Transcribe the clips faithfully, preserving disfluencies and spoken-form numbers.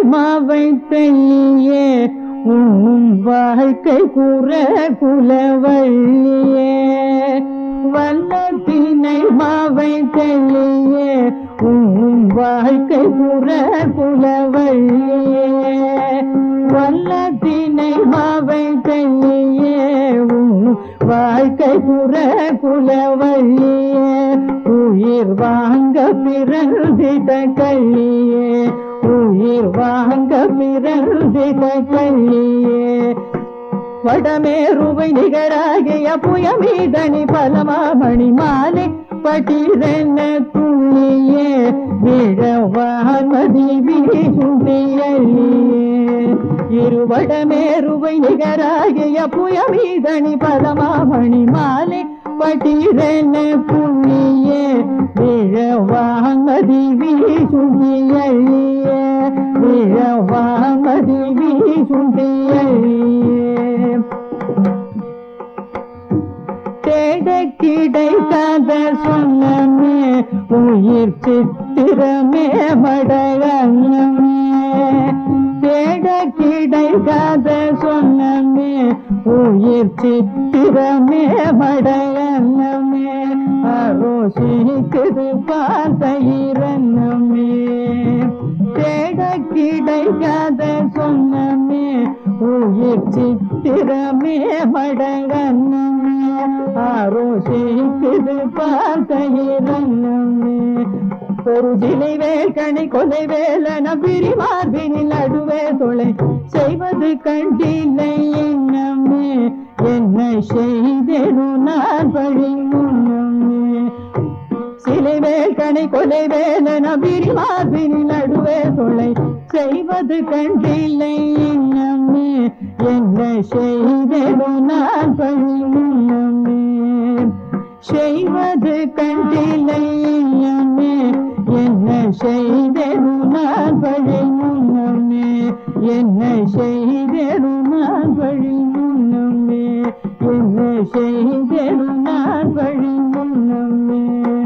மாவை தெல்லியே உண்ணும் வாழ்க்கை கூற குலவள்ளியே வல்லத்தினை மாவை தெல்லியே உண்ணும் வாழ்க்கை கூற குலவள்ளியே வல்லத்தினை மாவை தெல்லியே உண்ணும் வாழ்க்கை கூற குலவள்ளியே உயிர் வாங்க பிறந்திட கள்ளியே உயிர் வாங்க பிறந்திட கள்ளியே வடமேருவை நிகராகிய புயமீதனி பலமாமணி மாலை பட்டிரென்ன துள்ளியே விழவான்மதி வீசுந்தியே இருவடமேருவை நிகராகிய புயமீதனி பலமாமணி மாலை பட்டிரென்ன துள்ளியே விழவான்மதி வீசுந்தியே விழவான்மதி வீசுந்தியே தேட கிடைக்காத சொன்னமே உயிர் சித்திரமே மடகன்னமே தேட கிடைக்காத சொன்னமே உயிர் சித்திரமே மடகன்னமே அரோசிக்குது பார்த்த இரன்னமே தேட கிடைக்காத சொன்னமே உயிர் சித்திரமே மடகன்னமே ஆரோசிக்குது பார்த்த இரன்னமே ஒரு சிலை வேல் கணி கொலை வேலன பிரிமார்பினில் நடுவே தொலை செய்வது கண்டில்லை என்னமே என்ன செய்தேனு நான் பழி முன்னமே சிலை வேல் கணி கொலை வேலன பிரிமார்பினில் நடுவே தொலை செய்வது கண்டில்லை என்னமே என்ன செய்தேனு நான் பழி முன்னமே செய்வது கண்டில்லை என்னமே என்ன செய்தேனு நான் பழி முன்னமே என்ன செய்தேனு நான் பழி முன்னமே என்ன செய்தேனு நான் பழி முன்னமே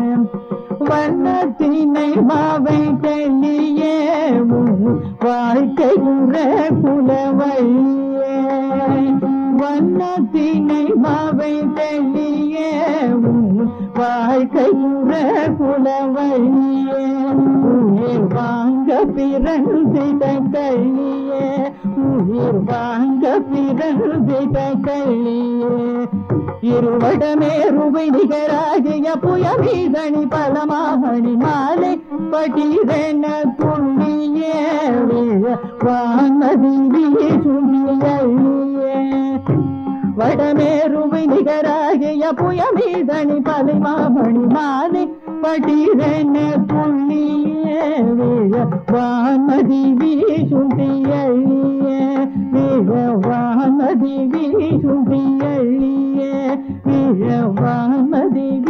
வண்ணத்தினை மாவை தெல்லியே வாழ்க்கை உற குலவள்ளியே வண்ணத்தினை மாவை தெல்லியே வாழ்க்கை உற குலவள்ளியே உயிர் வாங்க பிறந்திட கள்ளியே உயிர் வாங்க பிறந்திட கள்ளியே இருவடமேருவை நிகராகிய புயமீதனி பலமாமணி மாலை பட்டிரென்ன துள்ளியே வான்மதி வீசுந்தியே வடமேருவை நிகராகிய புயமீதனி பலமாமணி மாலை பட்டிரென்ன துள்ளியே வான்மதி வீசுந்தியே வான்மதி வீசுந்தியே வான்மதி